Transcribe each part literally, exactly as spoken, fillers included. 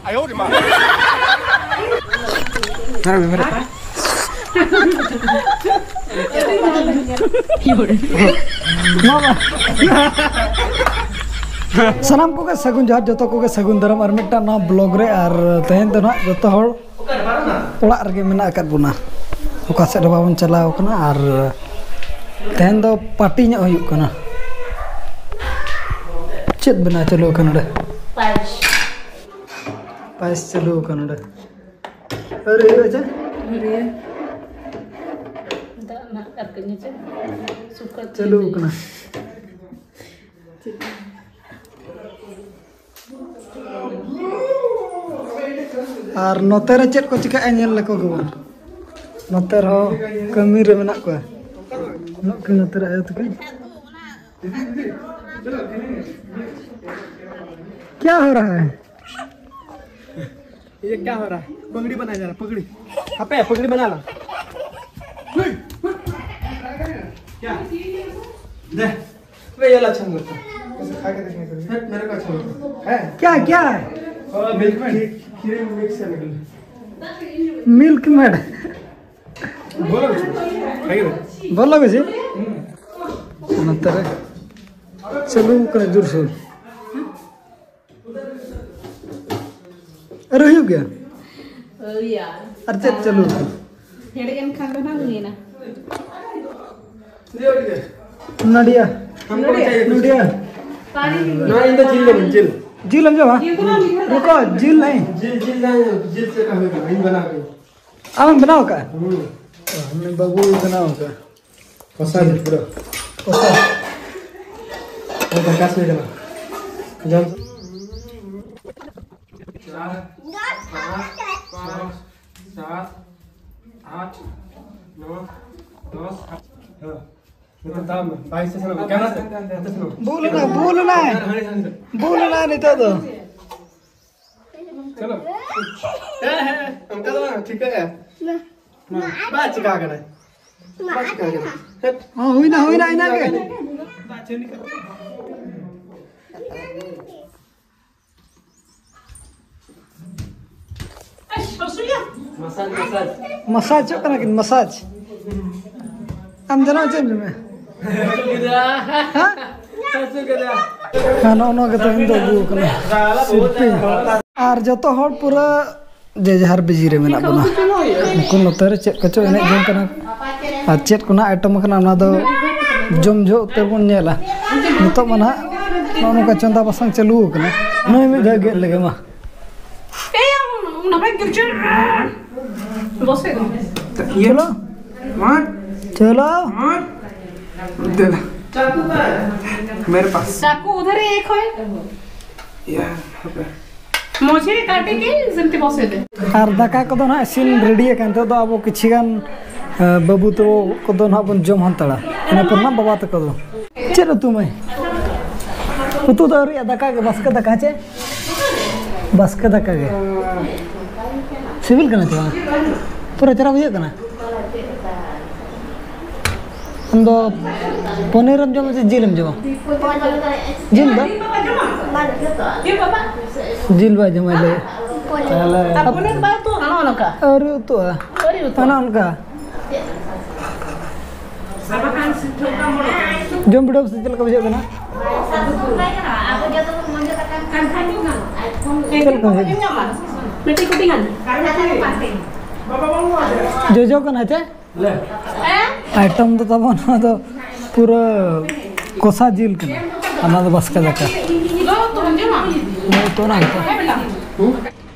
सनाम को सगुन जहाँ जो को सगुन दरम और मिट्टा ना ब्लॉग रे और तहन तो ना जो हर ओड़ा रगे मेना कर बुना ओका से बाबन चलाव कना और तहन दो पार्टी ᱧᱚᱜ हुयुक कना चेत बना चलो कनडे पाइस पाइस चलो कनडे अरे अच्छा अरे दा ना करके चे सुकर चलो कना और नोते रे चेत को चिका एनेल लको गबन नोते रो कमी रे मेना को नो के नोते रे आयो तो क्या हो रहा है ये क्या हो रहा है पगड़ी बनाया जा रहा पगड़ी अबे पगड़ी बना ला क्या दे वे ये अच्छा लगता है खा के देखने को मेरे को अच्छा लगता है क्या क्या है मिल्क मेड खीरे मिक्स है निकल मिल्क मेड बोलो खाइए बोलो कैसे नतरे चलो कर जोर से अरे हो गया ओ यार अरे चलो हेडगन खाना ना हुई ना नडिया नडिया ना इन द जिल में जिल जिल हम जाओ रुको जिल नहीं जिल जिल नहीं जिल से का होगा इन बना के हम बनाओ का हमने बाबू बनाओ का कोसा पूरा कोसा वो प्रकाश में चला जाओ चार पाँच सात आठ नौ दस हाँ दाम बाईस से सुनो क्या ना बोलना बोलना बोलना नहीं तो दो चलो हम का दो ठीक है बात चिका कर बात चिका कर हां होई ना होई ना इना के बात नहीं कर मसाज मसाज मसाज चो कना कि मसाज हम जना चल में हां खाना नो के तो इन दो गु कना और जतो हर पूरा जे जहर बिजी रे मेना बना उनको नतरे चेक कचो एने जम कना आ चेक कोना आइटम कना ना दो जम जो ते बन नेला नितो मना नो का चंदा बसंग चलू कना नय में गे लगे मा चलो चलो चाकू मेरे पास चाकू उधर एक है मुझे काटे के जंती बसे दे और दाका को ना सीन रेडी है तो अब किछि गान बाबू तो को दो ना बन जम हंतड़ा एना पर ना बाबा तक दो चलो तुम उतु दो रे दाका के बस का दाका चे बस का दाका के सिविल करना चाहिए पूरा चरा बुझे करना हम दो पनीर हम जम से जिल हम जम जिल दो जिल बा जम ले अपने बात तो ना उनका अरे तो अरे तो ना उनका जम बड़ो से चल के बुझे करना चल के बेटी कुटी गन जो जो कना चे ले आइटम तो तब ना तो पूरा कोसा जिल कना अना तो बस का जाका लो तो जे मा नहीं तो ना तो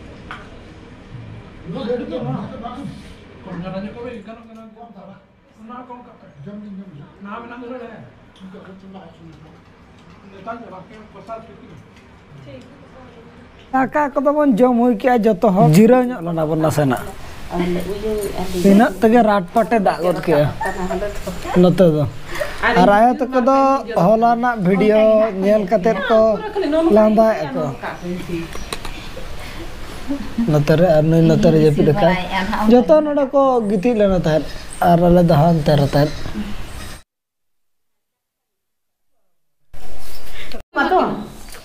काका को तो बन जम हुई क्या जतो हो जीरो लना बन नसेना इना तगे राटपटे दागत के नते दो और आयो तो कदो हलाना वीडियो नेल कते को लांदा को नतरे और नै नतरे जे देखा जतो नडा को गिति लेना था और ले दहन तरता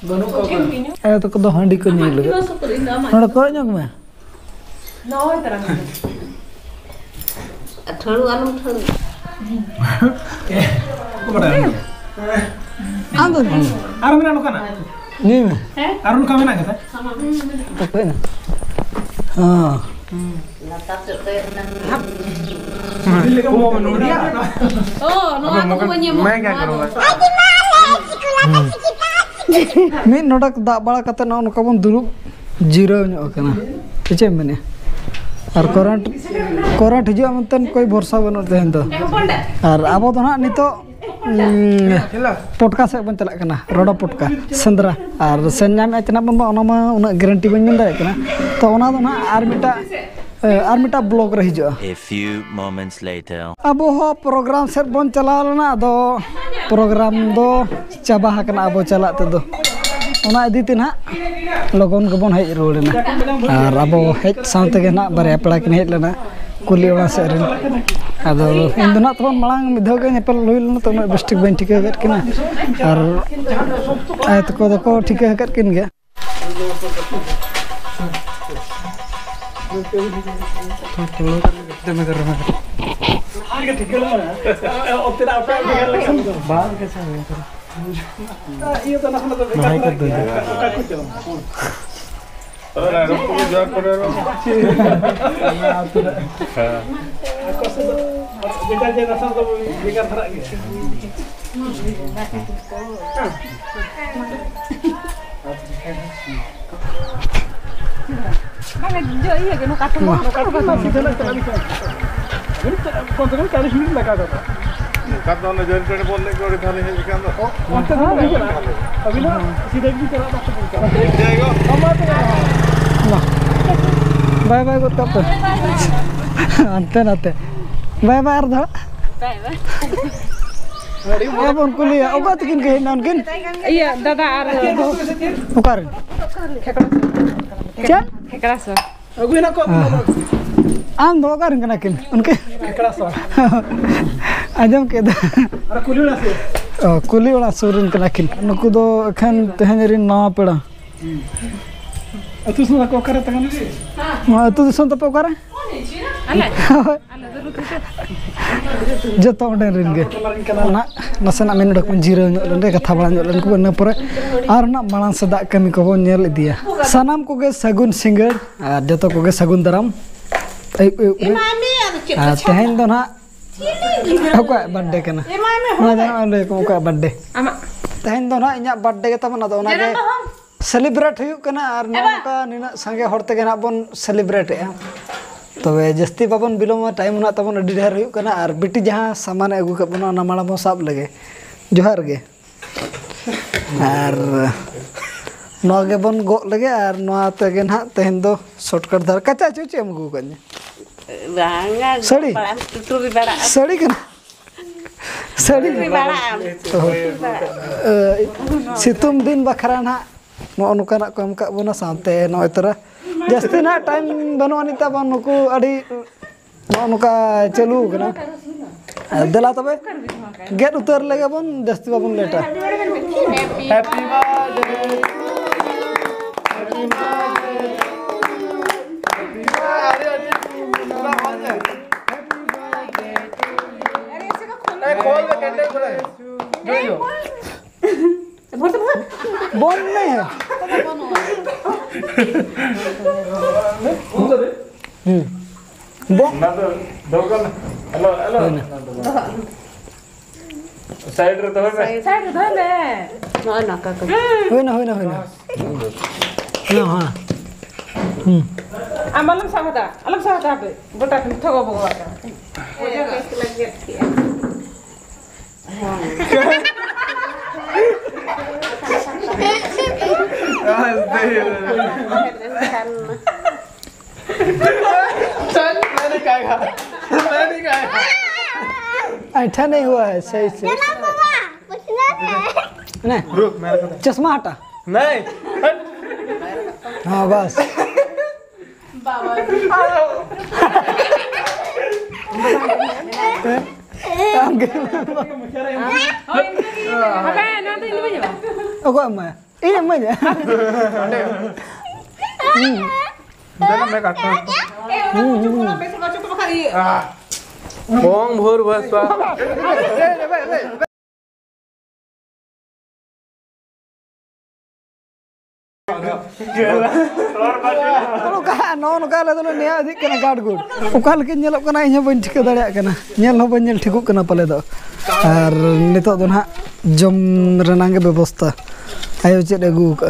Eh tu kau handi kau ni lagi. Nada kau nyok me. Noi terang. Thuru anu thuru. Ando. Arun mana nukan? Ni me. Arun kau mana kata? Apa ni? Ah. Oh, no aku punya mau. Ni nodak dak bala kata na nuka bon dulu zero nyok kana. Kece mene. Ar current current hijau amantan koi borsa banor tehen to. Ar abo to na nito podcast se ban chalak kana roda podcast sandra ar sen nyam etna bon ona ma una guarantee ban min dai kana to ona do na ar mita ar mita blog re hijau. A few moments later. Abo ho program set bon chalal na do program do chaba hakana abo chalak te do ona editin ha logon gobon hej role na ar abo hej saute ge na bare apla kin hej lana kuli ona serin ado indo na ton malang midho ge nepal loil na to bestik ban thika gat kina ar ayat ko do ko thika gat kin ge Iya tanah mana tu? Naik ke tu. Orang orang pun jual korang. Iya tu. Aku sudah. Jika dia nasab tu biar terak gitu. Mana jauh iya kan kata mau. Kata kata kita nak terang kita. Ini konten kan minit nak kata. Kata orang join kerana boleh kau di thane ni kan? Oh, konten kan ni kan? Abis na, sida ni cara nak tu. Jago. Kamu tu. Bye bye good kap. Ante nate. Bye bye arda. Bye bye. Ya pun kuliah. Oga tikin ke nan kin? Iya, dada ar. Ukarin. Chan? Keras. Aku nak kau. Am do karin kana kin. Unke. Keras. Ajam ke da. Ara kuliah nasi. Oh, kuliah orang surun kana kin. Nuku do kan tehenyerin nawa peda. Itu semua kau kerana tangan ni. Ma tu dison to pokara? Alah. Joto onde ringe. Na nasana men dok jiro nyok lende katha bala nyok len ko na pore ar na malang sedak kami ko bon nyel idia. Sanam ko ge sagun singer ar joto ko ge sagun daram. Ai Imami ada cek. ah tehen do na aku birthday kana. Imami. Ma jana ande ko ko birthday. Ama. Tehen do na inya birthday ge tamana do na ge celebrate huyuk kana ar nongka nina sange horte ge na bon celebrate ya. तबे जस्ती बाबन बिलोमा time ना तबन अडी ढेर हुई कना are बिटी जहां सामान अगु क बनो ना माला बो साब लगे जोहार गे आर नोगे बन गो लगे आर नोआ तगे ना तेहन दो शॉर्टकट धर कच्चा चुची हम गु कन्या Bangga. Sari? Tuturi bala. सड़ी कना सड़ी Tuturi bala. सितुम दिन बखरा ना नो अनुकाना को हमका बना साते नो इतरा जस्ती ना टाइम बनो अनिता बन नुकु अड़ी नो नुका चलू कना दला तबे गेट उतर लगे बन जस्ती बाबन लेटा हैप्पी बर्थडे बोल नहीं है ना तो दोगल हेलो हेलो साइड रे तो है Saya dah le. No nak kau. होई ना होई ना होई ना ना हां हम Amalam sama dah. Alam sama dah be. Bota kan thogo boga dah. चल मैंने कहा मैंने कहा ऐठा नहीं हुआ है सही से नहीं रुक मेरे को चश्मा हटा नहीं हाँ बस Apa nanti ini punya? Aku ama Ini aja. Dalam mereka kan. Bong bhur baswa. Kalau kah, non kalau tu ni adik kena guard good. Ukal ke nyelok kena inya bun ठीक दाड़े कना nyel ho bun nyel ठिकु कना पले दो और नितो दो ना जम रनांगे व्यवस्था आयो चेद अगू का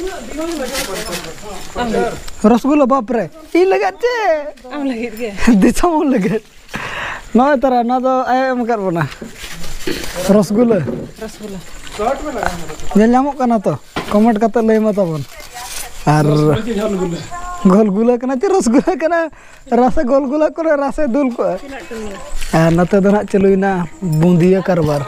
रसगुल्ला बाप रे ई लगा चे am lagi ke दिसम लगे ना तरह ना तो आयो एम कर बना रसगुल्ला rasgulla nyel nyamuk कना तो कमेंट करते ले मत अपन और गोलगुला कना चे रसगुल्ला कना रस गोलगुला को रस दुल को और नते दो ना चलुइना बूंदिया कारबार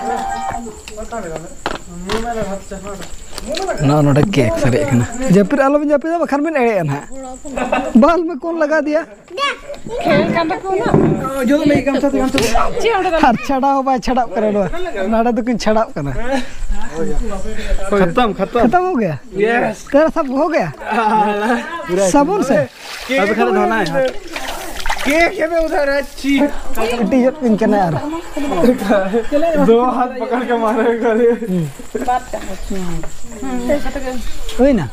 ना नोडे केक सरे कना जपिर आलो में जपिर बखान में एड़े ना बाल में कौन लगा दिया खेल kan ko na जो ले काम साथ काम साथ हर छड़ाओ बा छड़ाओ करे लो नाडा तो कुछ छड़ाओ करना खत्म खत्म खत्म हो गया यस तेरा सब हो गया साबुन से अब खाली धोना है केक ये पे उधर अच्छी टी शर्ट पिन करना यार दो हाथ पकड़ के मारे करे वही ना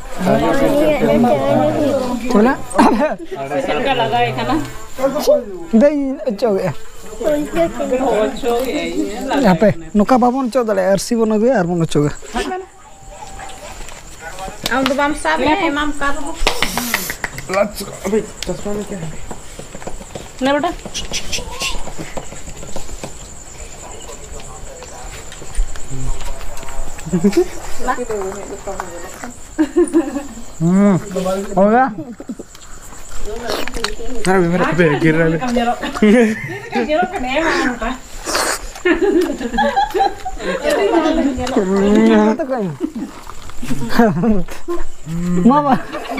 बोला ka lagay ka na दई चो गया यहाँ पे नुका बाबन चो दले अरसी बनो गया और बनो चो गया am do bam sabe mam kar लच अबे चश्मा में क्या है na beta हम्म हो गया अरे मेरा पे गिर रहा है jero ka ne mam ta तो कहीं मामा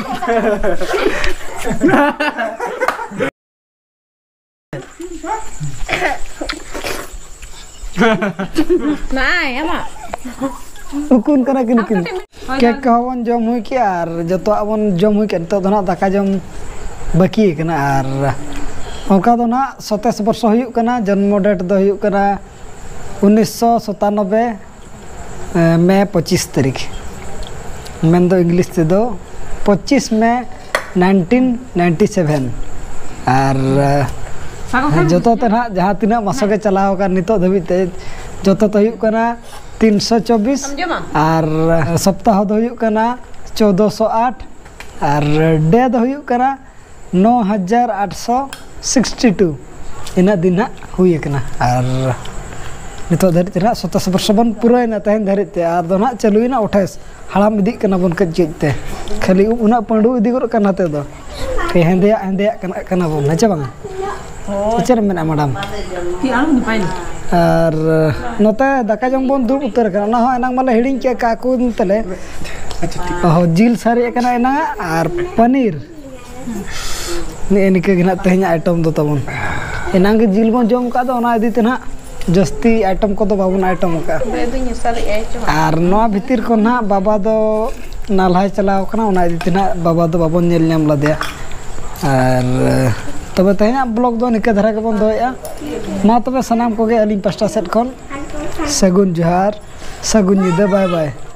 nai ama उकुन करा किन किन केक कहवन जम हुई के आर जतो अबन जम हुई के तो दना दाका जम बाकी कना आर ओका दो ना सत्ताईस वर्ष हुई कना जन्म डेट दो हुई कना उन्नीस सौ सत्तानबे मे पच्चीस तारीख मेन दो इंग्लिश ते दो पच्चीस मे नाइनटीन नाइंटी सेवन आर जतो ते ना जहां तिना मासो के चलाव का नितो धबी ते जतो तो हुई कना तीन सौ चौबीस और सप्ताह दो हुई कना चौदह सौ आठ और डे दो हुई कना नौ हजार आठ सौ सिक्सटी टू इना दिन हुई कना और नितो धरित ना सत्ताईस वर्ष बन पूरा तहन धरित और दो ना चलुना अठाईस हड़ाम इदी कना बन कजते खाली उना पंडू इदी गो कना ते दो हेंदेया हेंदेया कना कना बन नचे बांगा चेर मेना madam ti alu ni pai और नोते दाका जम बन दूर उतर कना ना हो एनांग माले हिडिंग के काकू तले हो जिल सारे कना एना और पनीर ने निके गिना तेहना आइटम दो तबन एनांग के जिल बन जम का दो ना इदी तेना जस्ती आइटम को तो बाबून आइटम का bedunya sari ai cuma और नवा भीतर को ना बाबा दो नालहाय चलाव कना उना इदी तेना बाबा दो बाबन नेल नाम लदया और तबे तेहना ब्लॉग दो निके धरा के बन दोया मा तबे सनाम को गे अलिंग पास्टा सेट कोन सगुन जोहार सगुन निदा बाय बाय।